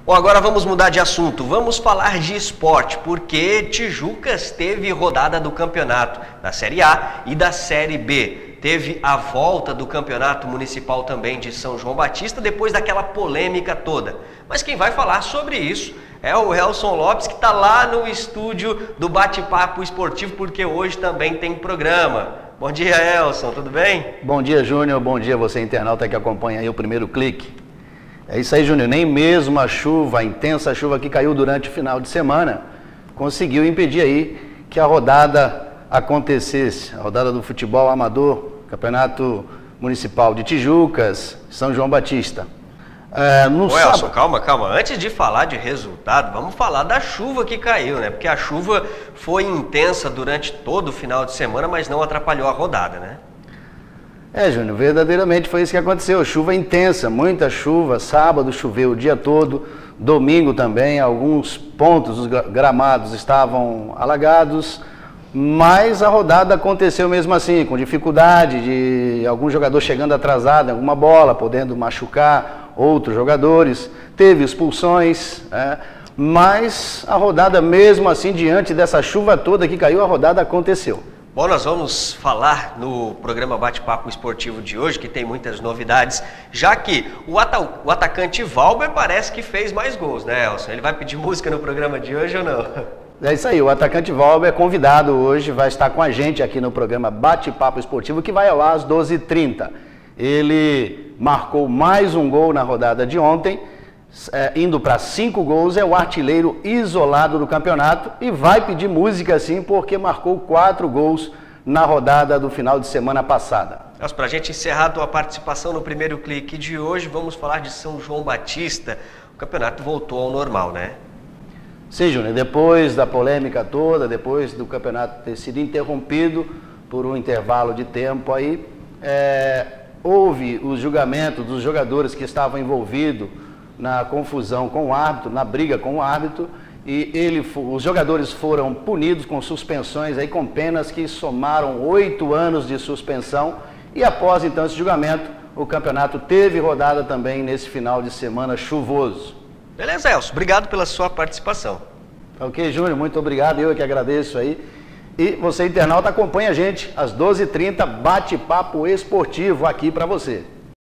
Bom, agora vamos mudar de assunto, vamos falar de esporte, porque Tijucas teve rodada do campeonato da Série A e da Série B. Teve a volta do campeonato municipal também de São João Batista, depois daquela polêmica toda. Mas quem vai falar sobre isso é o Elson Lopes, que está lá no estúdio do Bate-Papo Esportivo, porque hoje também tem programa. Bom dia, Elson, tudo bem? Bom dia, Júnior, bom dia você internauta que acompanha aí o Primeiro Clique. É isso aí, Júnior, nem mesmo a chuva, a intensa chuva que caiu durante o final de semana, conseguiu impedir aí que a rodada acontecesse, a rodada do futebol amador, Campeonato Municipal de Tijucas, São João Batista. Elson, calma, antes de falar de resultado, vamos falar da chuva que caiu, né? Porque a chuva foi intensa durante todo o final de semana, mas não atrapalhou a rodada, né? Júnior, verdadeiramente foi isso que aconteceu, chuva intensa, muita chuva, sábado choveu o dia todo, domingo também, alguns pontos dos gramados estavam alagados, mas a rodada aconteceu mesmo assim, com dificuldade de algum jogador chegando atrasado em alguma bola, podendo machucar outros jogadores, teve expulsões, mas a rodada mesmo assim, diante dessa chuva toda que caiu, a rodada aconteceu. Bom, nós vamos falar no programa Bate-Papo Esportivo de hoje, que tem muitas novidades, já que o atacante Valber parece que fez mais gols, né, Elson? Ele vai pedir música no programa de hoje ou não? É isso aí, o atacante Valber é convidado hoje, vai estar com a gente aqui no programa Bate-Papo Esportivo, que vai ao ar às 12h30. Ele marcou mais um gol na rodada de ontem, indo para 5 gols, é o artilheiro isolado do campeonato e vai pedir música sim, porque marcou 4 gols na rodada do final de semana passada. Para a gente encerrar a tua participação no Primeiro Clique de hoje, vamos falar de São João Batista. O campeonato voltou ao normal, né? Sim, Júnior, depois da polêmica toda, depois do campeonato ter sido interrompido por um intervalo de tempo aí, houve o julgamento dos jogadores que estavam envolvidos na confusão com o árbitro, na briga com o árbitro, e os jogadores foram punidos com suspensões, aí, com penas que somaram 8 anos de suspensão, e após então esse julgamento, o campeonato teve rodada também nesse final de semana chuvoso. Beleza, Elson, obrigado pela sua participação. Ok, Júnior, muito obrigado, eu que agradeço aí. E você, internauta, acompanha a gente às 12h30, Bate-Papo Esportivo aqui para você.